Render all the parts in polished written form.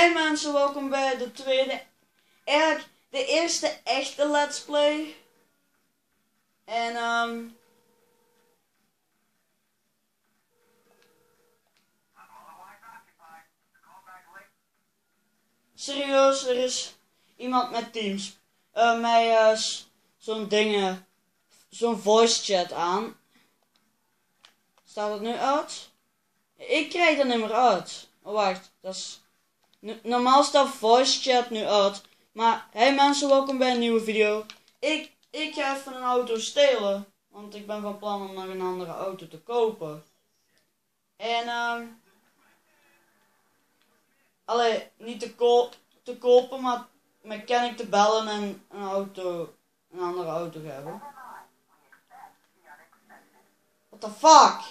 Hey mensen, welkom bij de tweede, eigenlijk de eerste echte let's play. En serieus, er is iemand met Teams mij zo'n dingen, zo'n voice chat aan. Staat het nu uit? Ik krijg dat niet meer uit. Oh wacht, dat is... Normaal staat voice chat nu uit. Maar hey mensen, welkom bij een nieuwe video. Ik ga even een auto stelen. Want ik ben van plan om nog een andere auto te kopen. En allee, niet te kopen, maar mechanic te bellen en een andere auto hebben. What the fuck?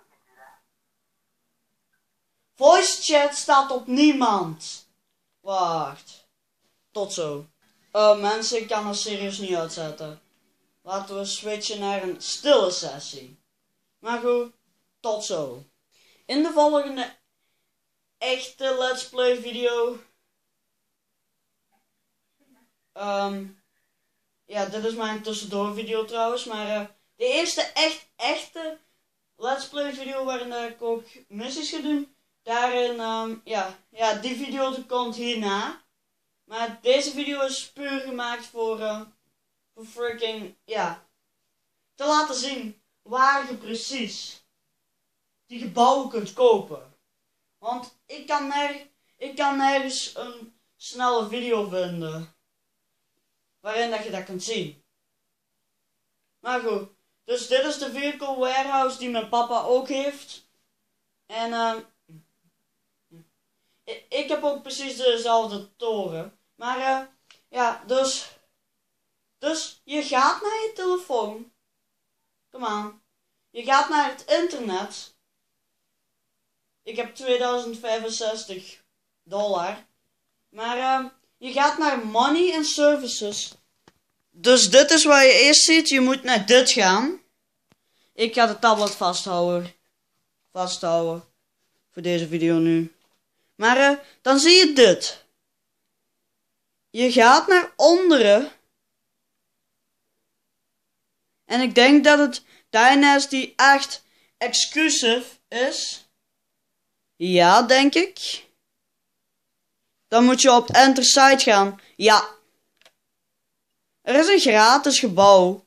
Voice chat staat op niemand. Wacht. Tot zo. Mensen, ik kan er serieus niet uitzetten. Laten we switchen naar een stille sessie. Maar goed, tot zo. In de volgende echte let's play video. Ja, dit is mijn tussendoor video trouwens. Maar de eerste echte let's play video waarin ik ook missies ga doen. Daarin, ja, die video komt hierna. Maar deze video is puur gemaakt voor freaking, ja, te laten zien waar je precies die gebouwen kunt kopen. Want ik kan nergens een snelle video vinden waarin dat je dat kunt zien. Maar goed, dus dit is de vehicle warehouse die mijn papa ook heeft. En ik heb ook precies dezelfde toren. Maar ja, dus je gaat naar je telefoon. Kom aan. Je gaat naar het internet. Ik heb $2065. Maar je gaat naar money and services. Dus dit is wat je eerst ziet. Je moet naar dit gaan. Ik ga de tablet vasthouden. Voor deze video nu. Maar dan zie je dit. Je gaat naar onderen. En ik denk dat het Dynasty echt exclusive is. Ja, denk ik. Dan moet je op Enter Site gaan. Ja. Er is een gratis gebouw.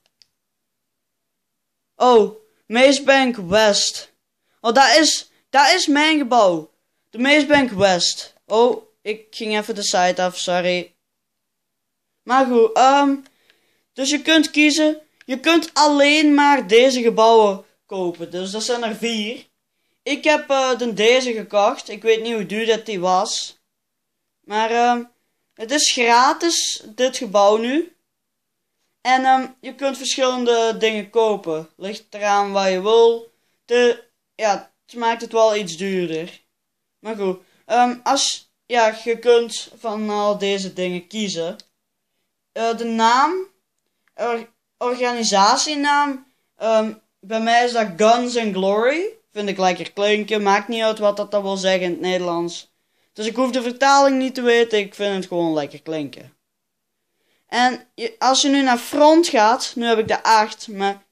Oh, Mazebank West. Oh, dat is mijn gebouw. De Mazebank West. Oh, ik ging even de site af, sorry. Maar goed, dus je kunt kiezen. Je kunt alleen maar deze gebouwen kopen. Dus dat zijn er 4. Ik heb deze gekocht. Ik weet niet hoe duur dat die was. Maar het is gratis, dit gebouw nu. En je kunt verschillende dingen kopen. Ligt eraan wat je wil. Ja, het maakt het wel iets duurder. Maar goed, je kunt van al deze dingen kiezen. De naam, organisatienaam, bij mij is dat Guns and Glory. Vind ik lekker klinken, maakt niet uit wat dat wil zeggen in het Nederlands. Dus ik hoef de vertaling niet te weten, ik vind het gewoon lekker klinken. En als je nu naar front gaat, nu heb ik de 8, maar...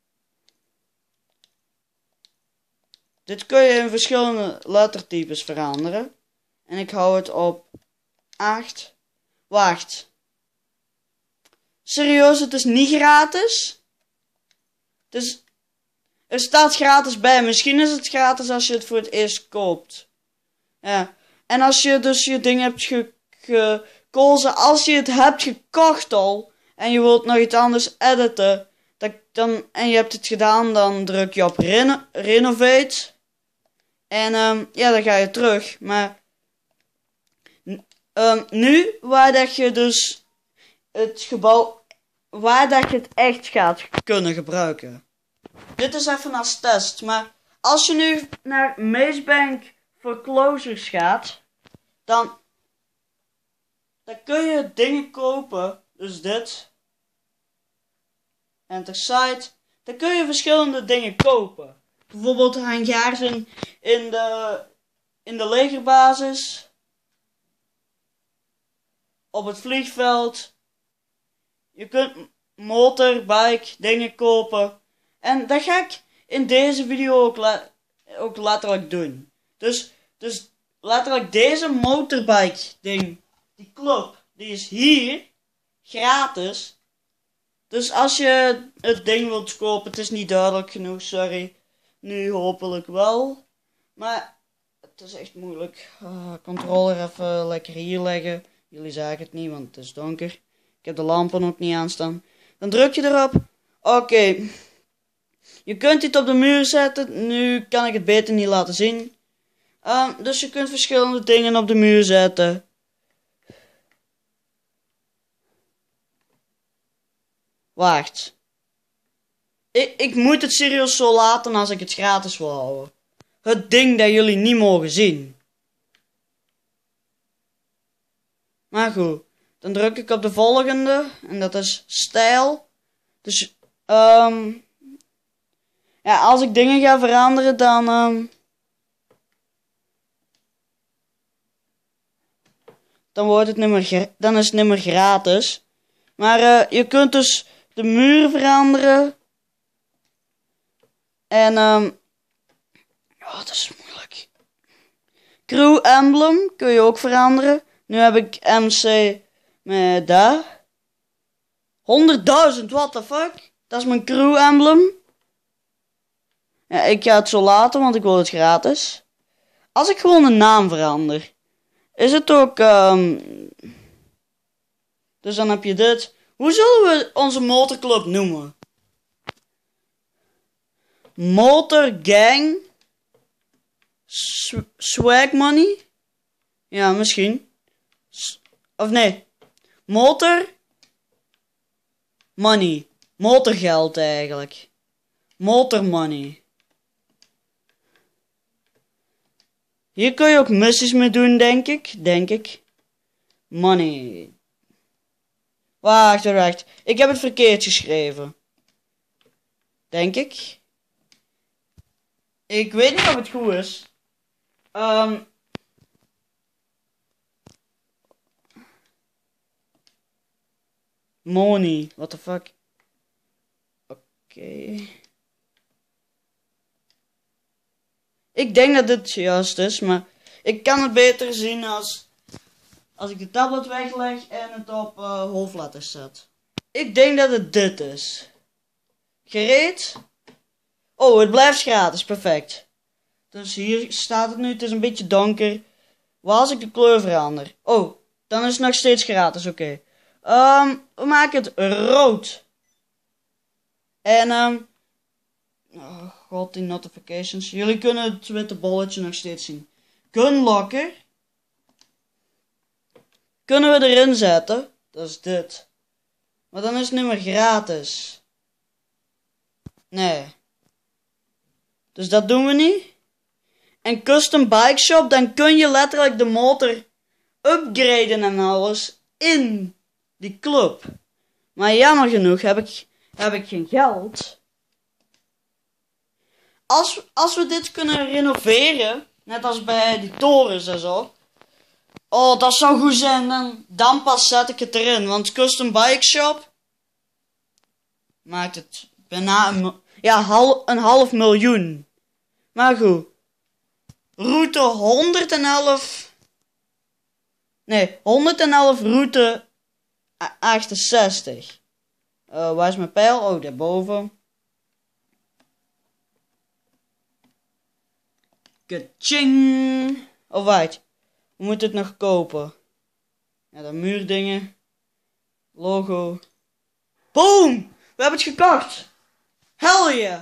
Dit kun je in verschillende lettertypes veranderen. En ik hou het op 8. Wacht. Serieus, het is niet gratis? Dus er staat gratis bij. Misschien is het gratis als je het voor het eerst koopt. Ja. En als je dus je ding hebt gekozen, als je het hebt gekocht al, en je wilt nog iets anders editen, en je hebt het gedaan, dan druk je op Renovate. En ja, dan ga je terug. Maar nu, waar dat je dus het gebouw, waar dat je het echt gaat kunnen gebruiken. Dit is even als test. Maar als je nu naar Mazebank Foreclosures gaat, dan kun je dingen kopen. Dus dit. Enter Site. Dan kun je verschillende dingen kopen. Bijvoorbeeld hangars in de legerbasis. op het vliegveld. Je kunt motorbike dingen kopen. En dat ga ik in deze video ook letterlijk doen. Dus letterlijk deze motorbike ding, die club, die is hier gratis. Dus als je het ding wilt kopen, het is niet duidelijk genoeg, sorry. Nu hopelijk wel. Maar het is echt moeilijk. Controller even lekker hier leggen. Jullie zagen het niet, want het is donker. Ik heb de lampen ook niet aanstaan. Dan druk je erop. Oké. Je kunt dit op de muur zetten. Nu kan ik het beter niet laten zien. Dus je kunt verschillende dingen op de muur zetten. Wacht. Ik moet het serieus zo laten als ik het gratis wil houden. Het ding dat jullie niet mogen zien. Maar goed. Dan druk ik op de volgende. En dat is stijl. Dus, ja, als ik dingen ga veranderen, dan wordt het dan is het niet meer gratis. Maar je kunt dus de muur veranderen. En, oh, dat is moeilijk. Crew emblem kun je ook veranderen. Nu heb ik MC met daar. 100.000, what the fuck? Dat is mijn crew emblem. Ja, ik ga het zo laten, want ik wil het gratis. Als ik gewoon een naam verander, is het ook, dus dan heb je dit. Hoe zullen we onze motorclub noemen? Motorgang Swag Money? Ja, misschien. Of nee. Motor Money. Motorgeld eigenlijk. Motor Money. Hier kun je ook missies mee doen, denk ik. Money. Wacht. Ik heb het verkeerd geschreven. Denk ik. Ik weet niet of het goed is. Money. What the fuck? Oké. Ik denk dat dit juist is, maar ik kan het beter zien als ik de tablet wegleg en het op hoofdletters zet. Ik denk dat het dit is. Gereed? Oh, het blijft gratis, perfect. Dus hier staat het nu, het is een beetje donker. Waar als ik de kleur verander? Oh, dan is het nog steeds gratis, oké. We maken het rood. En, oh god, die notifications. Jullie kunnen het witte bolletje nog steeds zien. Gunlocker. Kunnen we erin zetten. Dat is dit. Maar dan is het niet meer gratis. Nee. Dus dat doen we niet. En custom bike shop, dan kun je letterlijk de motor upgraden en alles in die club. Maar jammer genoeg heb ik geen geld. Als we dit kunnen renoveren, net als bij die torens en zo. Oh, dat zou goed zijn. Dan pas zet ik het erin. Want custom bike shop maakt het bijna een half miljoen. Maar goed. Route 111. Nee, 111 route 68. Waar is mijn pijl? Oh, daarboven. Kaching. Oh, wacht. We moeten het nog kopen. Ja, de muurdingen. Logo. Boom! We hebben het gekocht. Hell yeah!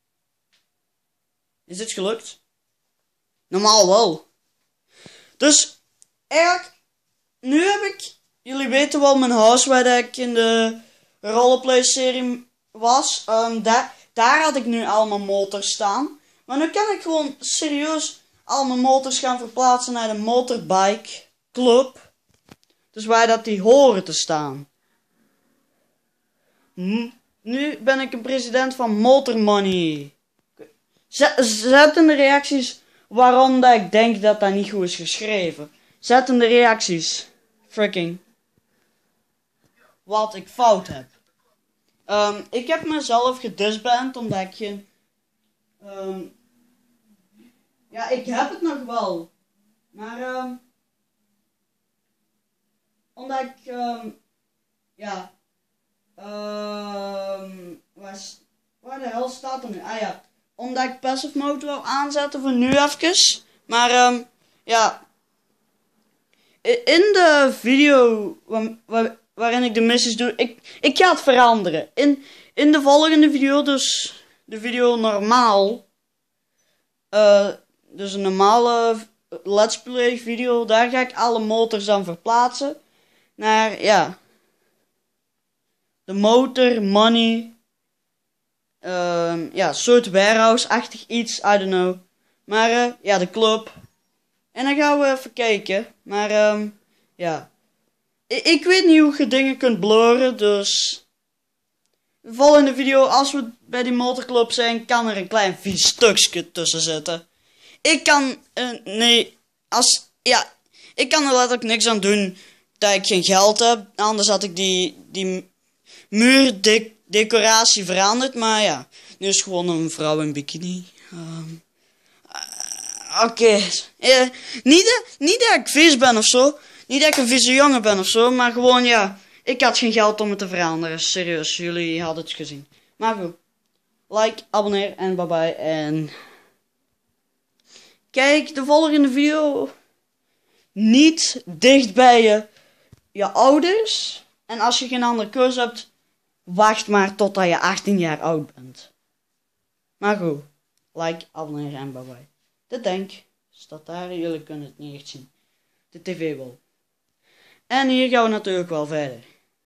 Is dit gelukt? Normaal wel. Dus, eigenlijk, nu heb ik... Jullie weten wel mijn huis waar ik in de roleplay serie was. Daar had ik nu al mijn motors staan. Maar nu kan ik gewoon serieus al mijn motors gaan verplaatsen naar de motorbike club. Dus waar dat die horen te staan. Nu ben ik een president van Motor Money. Zet in de reacties waarom dat ik denk dat dat niet goed is geschreven. Zet in de reacties. Freaking. wat ik fout heb. Ik heb mezelf gedisband omdat ik geen... ja, ik heb het nog wel. Maar omdat ik... ja... waar de hel staat er nu? Ah ja, omdat ik passive mode wil aanzetten voor nu even. Maar ja... In de video waarin ik de missies doe, ik ga het veranderen. In de volgende video, dus de video normaal, dus een normale let's play video, daar ga ik alle motors dan verplaatsen naar, ja, de motor, money, ja, soort warehouse-achtig iets, I don't know. Maar ja, de club. En dan gaan we even kijken. Maar ja. Ik weet niet hoe je dingen kunt blurren. Dus. De volgende video, als we bij die motorclub zijn, kan er een klein vies stukje tussen zitten. Ik kan. Nee. Ja. Ik kan er letterlijk niks aan doen dat ik geen geld heb. Anders had ik die muurdecoratie veranderd. Maar ja. Nu is gewoon een vrouw in bikini. Oké. Niet dat ik vies ben of zo. Niet dat ik een vieze jongen ben of zo. Maar gewoon ja. Ik had geen geld om het te veranderen. Serieus. Jullie hadden het gezien. Maar goed. Like, abonneer en bye bye. En kijk de volgende video. Niet dicht bij je ouders. En als je geen andere keus hebt. Wacht maar totdat je 18 jaar oud bent. Maar goed. Like, abonneer en bye bye. De tank staat daar, jullie kunnen het niet echt zien. De tv wel. En hier gaan we natuurlijk wel verder.